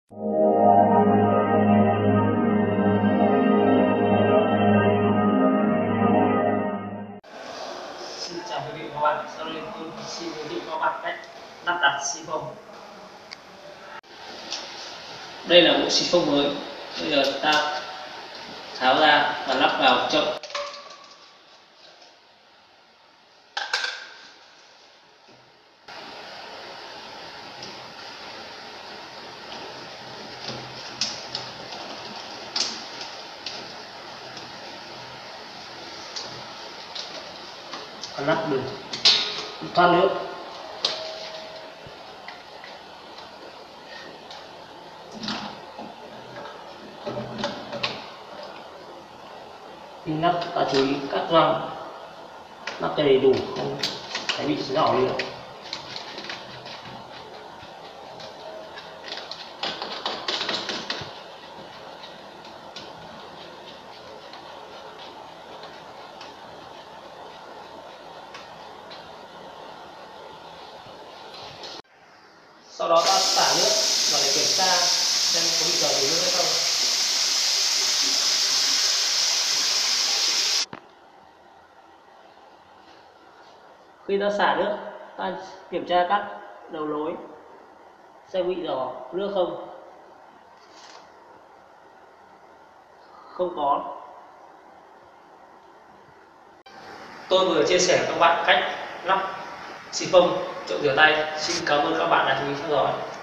Xin chào quý vị và các bạn, sau đây tôi xin giới thiệu các bạn cách lắp đặt xi phông. Đây là bộ xi phông mới, bây giờ ta tháo ra và lắp vào chậu. Lắp được thoát nước. Khi lắp ta chú ý cắt găng, lắp cho đầy đủ, không phải bị rỏ nữa. Sau đó ta xả nước và để kiểm tra xem có bị rò rỉ nước hay không. Khi ta xả nước, ta kiểm tra các đầu nối xem bị rò nước không. Không có. Tôi vừa chia sẻ với các bạn cách lắp xi phông chậu rửa tay. Xin cảm ơn các bạn đã chú ý theo dõi.